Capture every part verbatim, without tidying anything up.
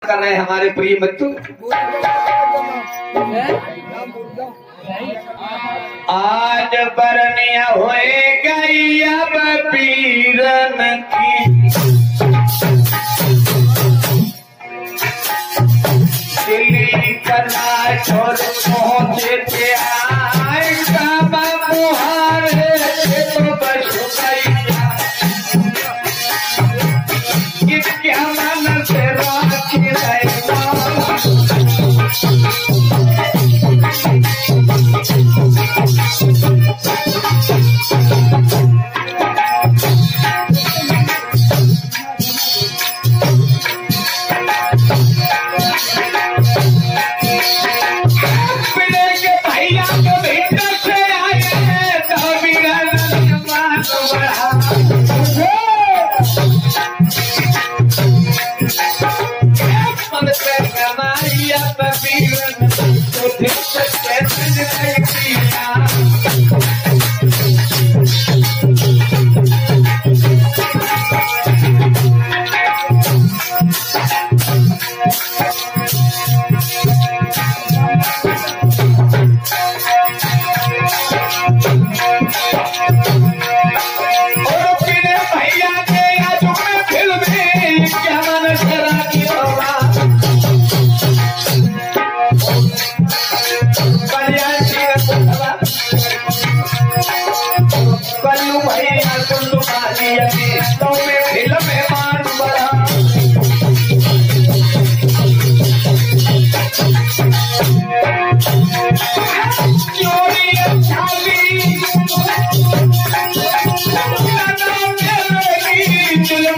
कर रहे हमारे प्रिय बच्चों। आज बरनिया होए गई अब पीरन की, दिल्ली करना छोड़ पहुंचे थे आए बाबा मुहारे तो बस गई क्या मन से राखी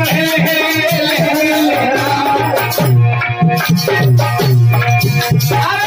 Ah!